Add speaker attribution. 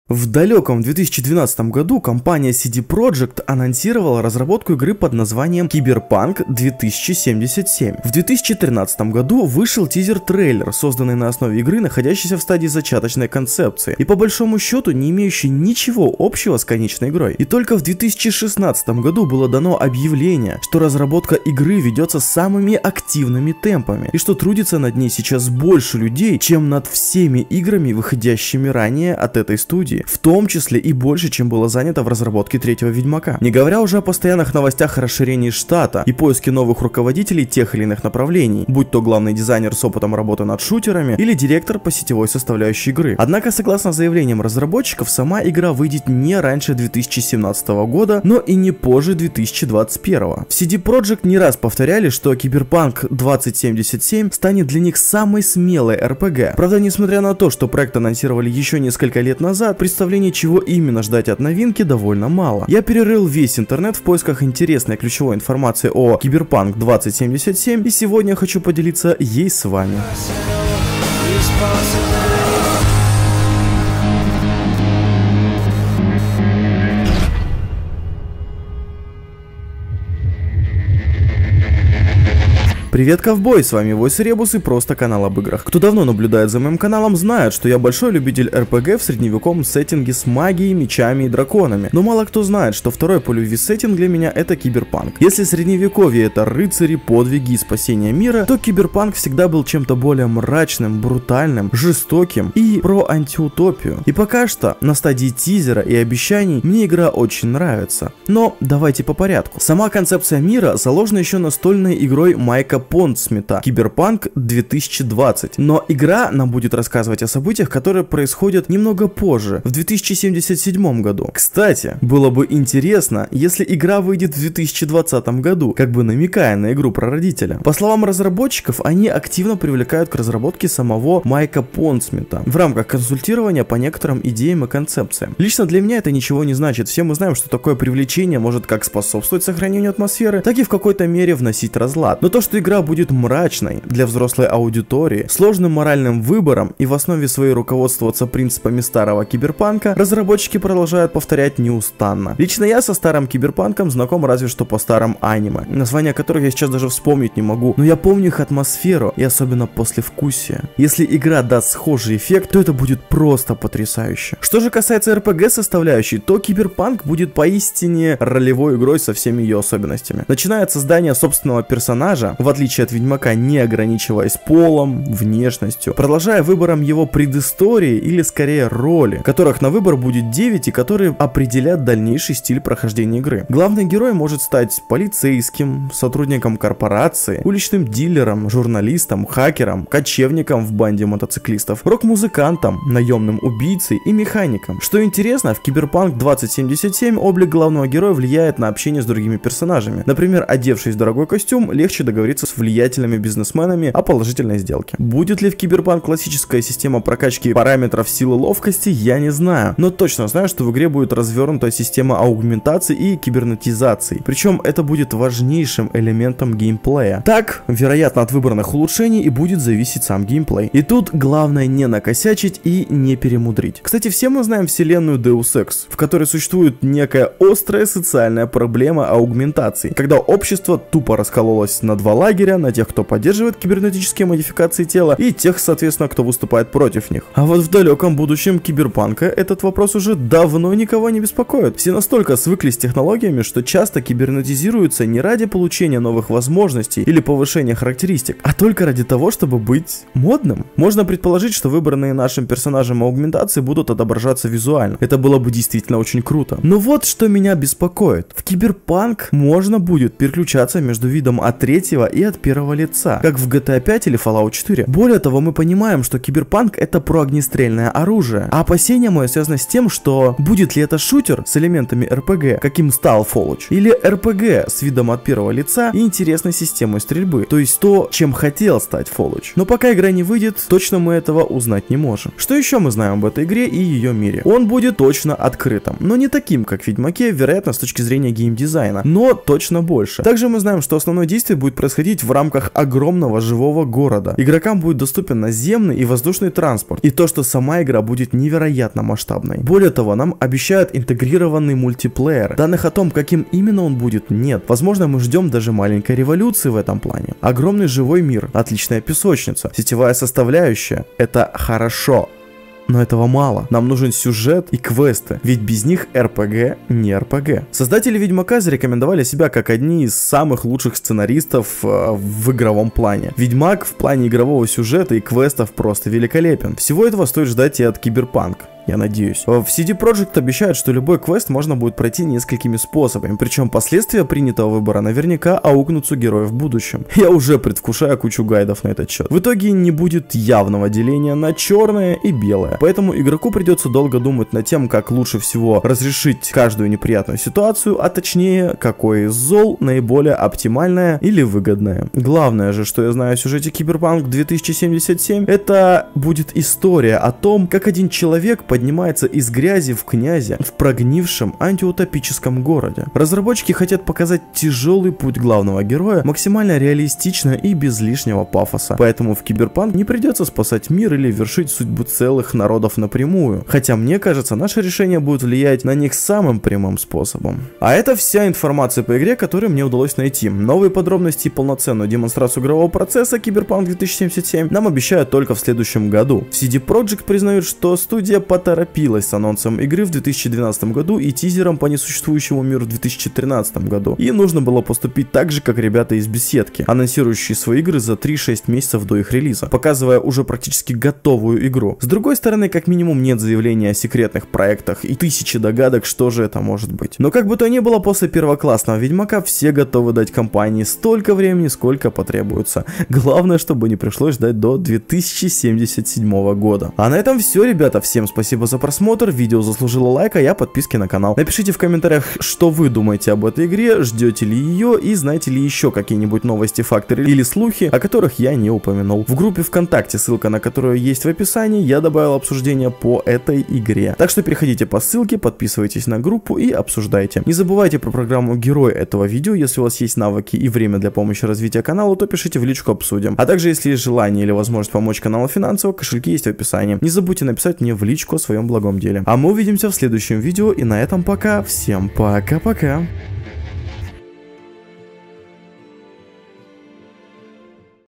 Speaker 1: В далеком 2012 году компания CD Projekt анонсировала разработку игры под названием Cyberpunk 2077. В 2013 году вышел тизер-трейлер, созданный на основе игры, находящейся в стадии зачаточной концепции, и по большому счету не имеющий ничего общего с конечной игрой. И только в 2016 году было дано объявление, что разработка игры ведется самыми активными темпами, и что трудится над ней сейчас больше людей, чем над всеми играми, выходящими ранее от этой студии. В том числе и больше, чем было занято в разработке третьего Ведьмака. Не говоря уже о постоянных новостях о расширении штата и поиске новых руководителей тех или иных направлений, будь то главный дизайнер с опытом работы над шутерами или директор по сетевой составляющей игры. Однако, согласно заявлениям разработчиков, сама игра выйдет не раньше 2017 года, но и не позже 2021. В CD Projekt не раз повторяли, что Cyberpunk 2077 станет для них самой смелой RPG. Правда, несмотря на то, что проект анонсировали еще несколько лет назад, представления, чего именно ждать от новинки, довольно мало. Я перерыл весь интернет в поисках интересной ключевой информации о Cyberpunk 2077, и сегодня я хочу поделиться ей с вами. Привет, ковбой, с вами Войс Ребус и просто канал об играх. Кто давно наблюдает за моим каналом, знает, что я большой любитель RPG в средневековом сеттинге с магией, мечами и драконами. Но мало кто знает, что второй по любви сеттинг для меня это Киберпанк. Если средневековье это рыцари, подвиги и спасение мира, то Киберпанк всегда был чем-то более мрачным, брутальным, жестоким и про антиутопию. И пока что, на стадии тизера и обещаний, мне игра очень нравится. Но давайте по порядку. Сама концепция мира заложена еще настольной игрой Майка Понтсмита Cyberpunk 2020, но игра нам будет рассказывать о событиях, которые происходят немного позже, в 2077 году. Кстати, было бы интересно, если игра выйдет в 2020 году, как бы намекая на игру прародителя. По словам разработчиков, они активно привлекают к разработке самого Майка Понтсмита в рамках консультирования по некоторым идеям и концепциям. Лично для меня это ничего не значит, все мы знаем, что такое привлечение может как способствовать сохранению атмосферы, так и в какой-то мере вносить разлад. Но то, что игра будет мрачной для взрослой аудитории, сложным моральным выбором и в основе своей руководствоваться принципами старого киберпанка, разработчики продолжают повторять неустанно. Лично я со старым киберпанком знаком разве что по старым аниме, названия которых я сейчас даже вспомнить не могу, но я помню их атмосферу и особенно послевкусие. Если игра даст схожий эффект, то это будет просто потрясающе. Что же касается RPG составляющей, то киберпанк будет поистине ролевой игрой со всеми ее особенностями. Начиная от создания собственного персонажа, в отличие от Ведьмака, не ограничиваясь полом, внешностью, продолжая выбором его предыстории или скорее роли, которых на выбор будет 9 и которые определят дальнейший стиль прохождения игры. Главный герой может стать полицейским, сотрудником корпорации, уличным дилером, журналистом, хакером, кочевником в банде мотоциклистов, рок-музыкантом, наемным убийцей и механиком. Что интересно, в Cyberpunk 2077 облик главного героя влияет на общение с другими персонажами. Например, одевшись в дорогой костюм, легче договориться с влиятельными бизнесменами о положительной сделке. Будет ли в Cyberpunk классическая система прокачки параметров силы ловкости, я не знаю, но точно знаю, что в игре будет развернута система аугментации и кибернетизации, причем это будет важнейшим элементом геймплея. Так, вероятно, от выбранных улучшений и будет зависеть сам геймплей. И тут главное не накосячить и не перемудрить. Кстати, все мы знаем вселенную Deus Ex, в которой существует некая острая социальная проблема аугментации, когда общество тупо раскололось на два лагеря, на тех, кто поддерживает кибернетические модификации тела, и тех, соответственно, кто выступает против них. А вот в далеком будущем Киберпанка этот вопрос уже давно никого не беспокоит. Все настолько свыклись с технологиями, что часто кибернетизируются не ради получения новых возможностей или повышения характеристик, а только ради того, чтобы быть модным. Можно предположить, что выбранные нашим персонажем аугментации будут отображаться визуально. Это было бы действительно очень круто. Но вот что меня беспокоит. В Киберпанк можно будет переключаться между видом от третьего и от первого лица, как в GTA 5 или Fallout 4. Более того, мы понимаем, что Киберпанк это про огнестрельное оружие. А опасение мое связано с тем, что будет ли это шутер с элементами RPG, каким стал Fallout, или RPG с видом от первого лица и интересной системой стрельбы, то есть то, чем хотел стать Fallout. Но пока игра не выйдет, точно мы этого узнать не можем. Что еще мы знаем об этой игре и ее мире? Он будет точно открытым, но не таким, как в Ведьмаке, вероятно, с точки зрения геймдизайна, но точно больше. Также мы знаем, что основное действие будет происходить происходить в рамках огромного живого города. Игрокам будет доступен наземный и воздушный транспорт, и то, что сама игра будет невероятно масштабной. Более того, нам обещают интегрированный мультиплеер. Данных о том, каким именно он будет, нет. Возможно, мы ждем даже маленькой революции в этом плане. Огромный живой мир, отличная песочница, сетевая составляющая. Это хорошо. Но этого мало. Нам нужен сюжет и квесты, ведь без них RPG не RPG. Создатели Ведьмака зарекомендовали себя как одни из самых лучших сценаристов в игровом плане. Ведьмак в плане игрового сюжета и квестов просто великолепен. Всего этого стоит ждать и от Киберпанк. Я надеюсь. В CD Projekt обещают, что любой квест можно будет пройти несколькими способами, причем последствия принятого выбора наверняка аукнутся героев в будущем. Я уже предвкушаю кучу гайдов на этот счет. В итоге не будет явного деления на черное и белое, поэтому игроку придется долго думать над тем, как лучше всего разрешить каждую неприятную ситуацию, а точнее, какой из зол наиболее оптимальное или выгодное. Главное же, что я знаю о сюжете Cyberpunk 2077, это будет история о том, как один человек поднимается из грязи в князя в прогнившем антиутопическом городе. Разработчики хотят показать тяжелый путь главного героя максимально реалистично и без лишнего пафоса. Поэтому в Киберпанк не придется спасать мир или вершить судьбу целых народов напрямую. Хотя мне кажется, наше решение будет влиять на них самым прямым способом. А это вся информация по игре, которую мне удалось найти. Новые подробности и полноценную демонстрацию игрового процесса Cyberpunk 2077 нам обещают только в следующем году. В CD Projekt признают, что студия поторопилась с анонсом игры в 2012 году и тизером по несуществующему миру в 2013 году. И нужно было поступить так же, как ребята из беседки, анонсирующие свои игры за 3-6 месяцев до их релиза, показывая уже практически готовую игру. С другой стороны, как минимум нет заявления о секретных проектах и тысячи догадок, что же это может быть. Но как бы то ни было, после первоклассного Ведьмака все готовы дать компании столько времени, сколько потребуется. Главное, чтобы не пришлось ждать до 2077 года. А на этом все, ребята. Всем спасибо за просмотр, видео заслужило лайк, а я подписки на канал. Напишите в комментариях, что вы думаете об этой игре, ждете ли ее и знаете ли еще какие-нибудь новости, факты или слухи, о которых я не упомянул. В группе ВКонтакте, ссылка на которую есть в описании, я добавил обсуждение по этой игре. Так что переходите по ссылке, подписывайтесь на группу и обсуждайте. Не забывайте про программу Герой этого видео, если у вас есть навыки и время для помощи развития канала, то пишите в личку, обсудим. А также, если есть желание или возможность помочь каналу финансово, кошельки есть в описании. Не забудьте написать мне в личку о своем благом деле. А мы увидимся в следующем видео, и на этом пока. Всем пока-пока.